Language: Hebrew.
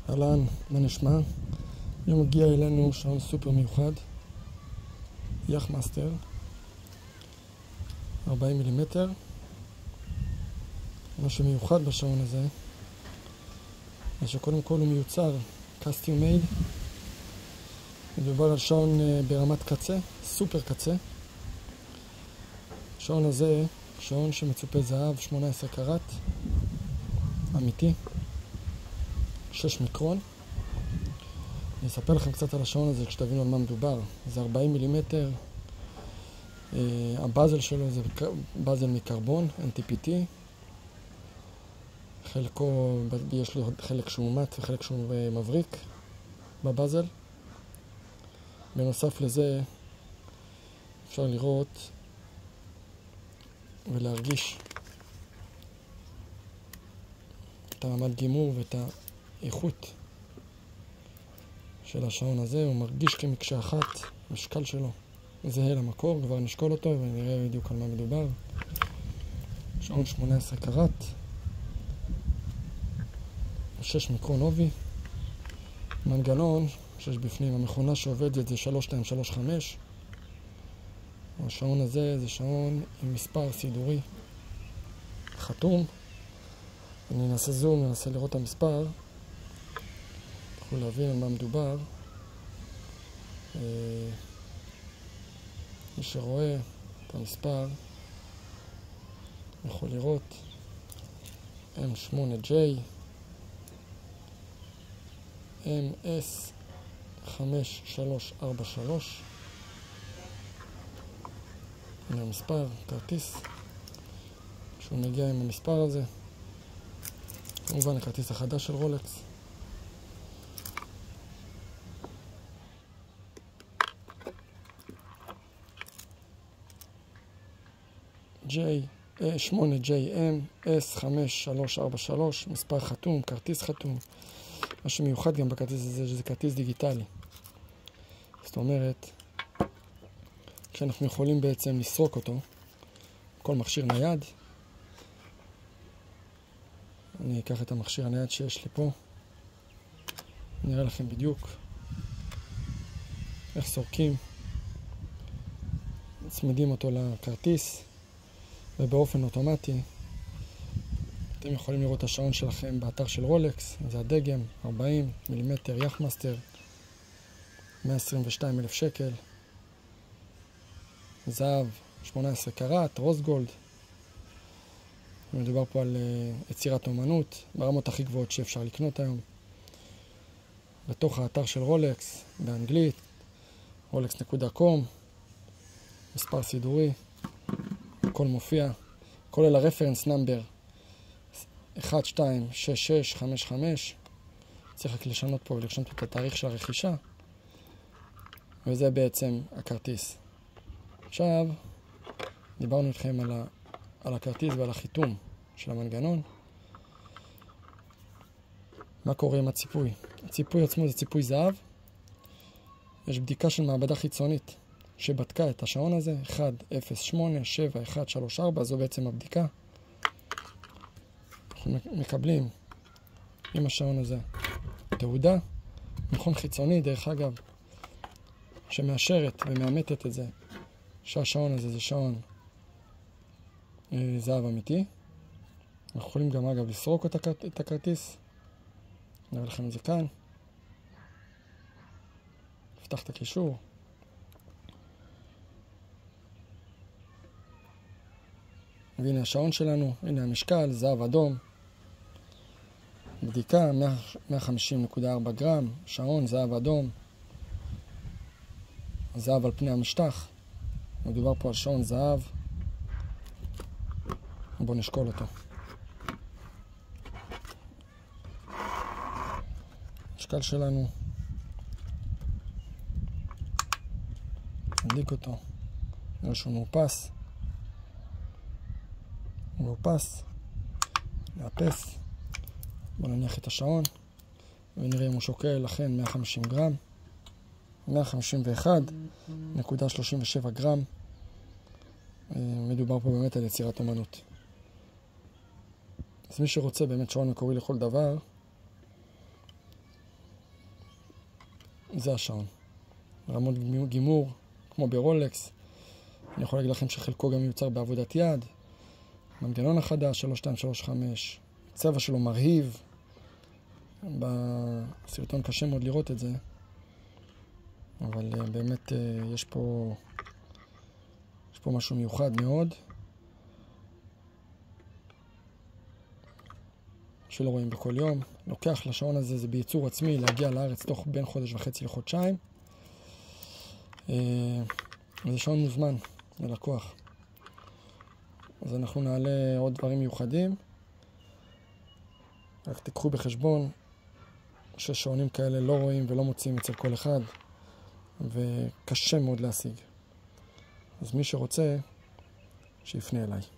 אהלן, מה נשמע? היום מגיע אלינו שעון סופר מיוחד, יחמאסטר, 40 מילימטר. מה שמיוחד בשעון הזה, זה שקודם כל הוא מיוצר custom made. מדובר על שעון ברמת קצה, סופר קצה. השעון הזה, שעון שמצופה זהב 18 קראט, אמיתי, 6 מיקרון. אני אספר לכם קצת על השעון הזה כשתבינו על מה מדובר. זה 40 מילימטר, הבאזל שלו זה באזל מקרבון, NTPT. חלקו, יש לו חלק שהוא מת וחלק שהוא מבריק בבאזל. בנוסף לזה אפשר לראות ולהרגיש את הרמת גימור ואת האיכות של השעון הזה. הוא מרגיש כמקשה אחת, משקל שלו זהה למקור, כבר נשקול אותו ונראה בדיוק על מה מדובר. שעון 18 קראט, 6 מיקרון עובי, מנגנון שיש בפנים, המכונה שעובדת זה 3235. השעון הזה זה שעון עם מספר סידורי חתום. אני אנסה זום, ננסה לראות את המספר, תוכלו להבין על מה מדובר. מי שרואה את המספר יכול לראות M8J MS5343. הנה המספר, כרטיס שהוא מגיע עם המספר הזה, כמובן הכרטיס החדש של רולקס. J8JM S5343, מספר חתום, כרטיס חתום. מה שמיוחד גם בכרטיס הזה זה כרטיס דיגיטלי. זאת אומרת, שאנחנו יכולים בעצם לסרוק אותו, כל מכשיר נייד. אני אקח את המכשיר הנייד שיש לי פה, נראה לכם בדיוק איך סורקים. מצמידים אותו לכרטיס, ובאופן אוטומטי אתם יכולים לראות את השעון שלכם באתר של רולקס. זה הדגם, 40 מילימטר יחמאסטר, 122,000 שקל, זהב 18 קראט, רוס גולד. מדובר פה על יצירת אומנות ברמות הכי גבוהות שאפשר לקנות היום. בתוך האתר של רולקס, באנגלית, rolex.com, מספר סידורי, הכל מופיע, כולל הרפרנס נאמבר 126655. צריך רק לשנות פה ולרשום את התאריך של הרכישה, וזה בעצם הכרטיס. עכשיו דיברנו איתכם על הכרטיס ועל החיתום של המנגנון. מה קורה עם הציפוי? הציפוי עצמו זה ציפוי זהב. יש בדיקה של מעבדה חיצונית שבדקה את השעון הזה, 10871134, זו בעצם הבדיקה. אנחנו מקבלים עם השעון הזה תעודה, מכון חיצוני דרך אגב, שמאשרת ומאמתת את זה שהשעון הזה זה שעון זהב אמיתי. אנחנו יכולים גם אגב לסרוק את הכרטיס, נראה לכם את זה כאן. נפתח את הקישור, והנה השעון שלנו, הנה המשקל, זהב אדום, בדיקה 150.4 גרם, שעון זהב אדום, זהב על פני המשטח. מדובר פה על שעון זהב. בואו נשקול אותו. המשקל שלנו, נדליק אותו, נראה שהוא מאופס. מאופס, נאפס. בואו נניח את השעון ונראה אם הוא שוקל אכן 150 גרם, 151.37 גרם. מדובר פה באמת על יצירת אומנות. אז מי שרוצה באמת שעון מקורי לכל דבר, זה השעון. רמות גימור, כמו ברולקס. אני יכול להגיד לכם שחלקו גם מיוצר בעבודת יד. מנגנון החדש, 3235. הצבע שלו מרהיב. בסרטון קשה מאוד לראות את זה. אבל באמת יש פה משהו מיוחד מאוד. שלא רואים בכל יום. לוקח לשעון הזה, זה בייצור עצמי, להגיע לארץ תוך בין חודש וחצי לחודשיים. וזה שעון מוזמן ללקוח. אז אנחנו נעלה עוד דברים מיוחדים. רק תיקחו בחשבון ששעונים כאלה לא רואים ולא מוצאים אצל כל אחד, וקשה מאוד להשיג. אז מי שרוצה, שיפנה אליי.